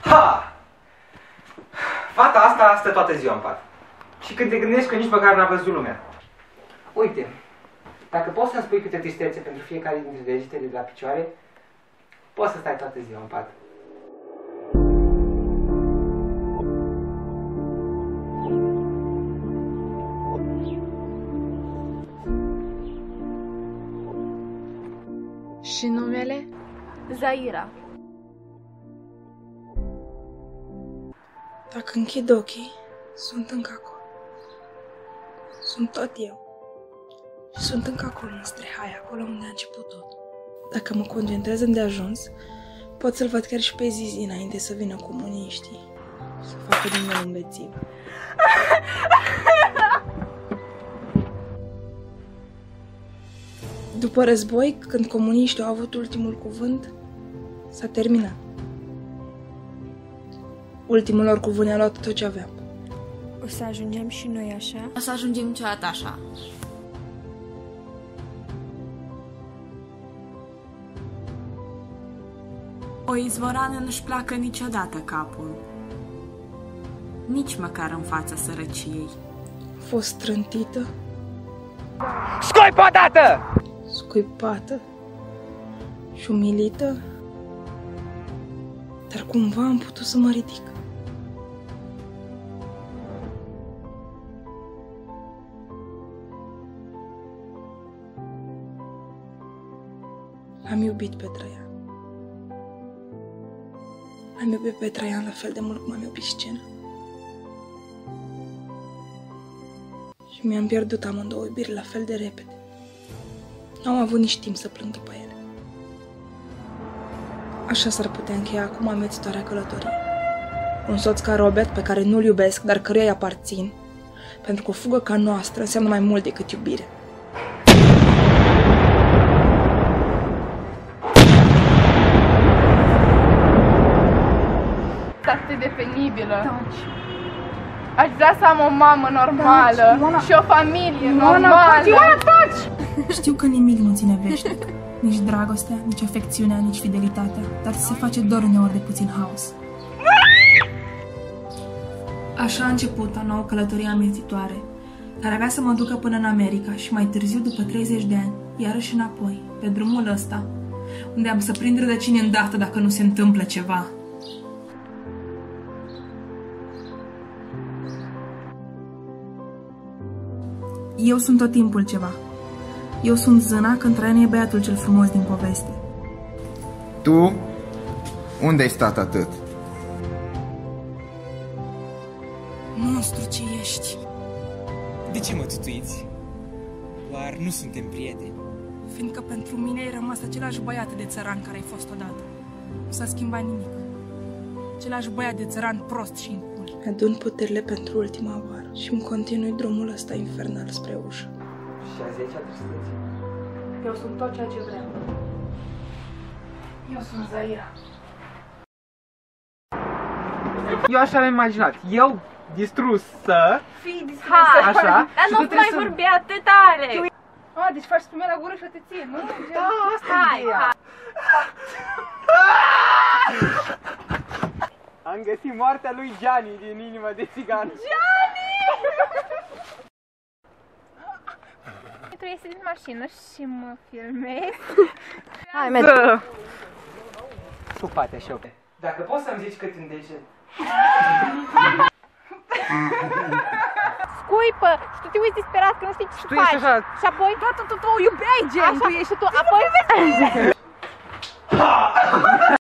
Ha! Fata asta stă toată ziua în pat. Și când te gândești că nici măcar n-a văzut lumea. Uite, dacă poți să-mi spui câte tristețe pentru fiecare dintre degetele de la picioare, poți să stai toată ziua în pat. Și numele? Zaira. Dacă închid ochii, sunt încă acolo. Sunt tot eu. Și sunt încă acolo, în Strehai, acolo unde a început tot. Dacă mă concentrez îndeajuns, pot să-l văd chiar și pe Zizi înainte să vină comuniștii. Să facă din nou un bețiv. După război, când comuniștii au avut ultimul cuvânt, s-a terminat. Ultimul lor cuvânt ne-a luat tot ce aveam. O să ajungem și noi așa? O să ajungem niciodată așa. O izvorană nu-și pleacă niciodată capul. Nici măcar în fața sărăciei. A fost trântită, Scuipătată! scuipată și umilită, dar cumva am putut să mă ridic. Am iubit pe Traian. Am iubit pe Traian la fel de mult cum am iubit scena. Și mi-am pierdut amândouă iubiri la fel de repede. N-am avut nici timp să plâng după ele. Așa s-ar putea încheia acum amețitoarea călătorie. Un soț ca Robert, pe care nu-l iubesc, dar căruia îi aparțin, pentru că o fugă ca noastră înseamnă mai mult decât iubire. Atât de penibilă. Aș vrea să am o mamă normală și o familie normală. Știu că nimic nu ține veșnic. Nici dragostea, nici afecțiunea, nici fidelitatea, dar se face dor uneori de puțin haos. Așa a început o nouă călătorie amețitoare, care avea să mă ducă până în America și mai târziu, după 30 de ani, iarăși înapoi, pe drumul ăsta, unde am să prind rădăcini îndată dacă nu se întâmplă ceva. Eu sunt tot timpul ceva. Eu sunt Zâna când Traian e băiatul cel frumos din poveste. Tu? Unde ai stat atât? Monstru ce ești! De ce mă tutuiți? Doar nu suntem prieteni. Fiindcă pentru mine ai rămas același băiat de țăran care ai fost odată. Nu s-a schimbat nimic. Același băiat de țăran prost și incul. Adun puterile pentru ultima oară și îmi continui drumul ăsta infernal spre ușă. Și a 10-a tristețe. Eu sunt tot ceea ce vreau. Eu sunt Zaira. Eu așa am imaginat. Eu distrusă. Fii distrusă. Așa. Dar nu mai vorbi atât tare. A, deci faci spumea la gură și o te ții, nu? Da, asta e ideea. Am găsit moartea lui Gianni din Inima de țigan. Tu iese din mașină și mă filmezi. Hai, merge. Supate așa. Dacă poți să-mi zici cât în deget. Scuipă! Și tu te uiți disperat că nu știi ce Tu faci. ești așa. Și apoi? Tu iubeai gen. Așa, tu, apoi?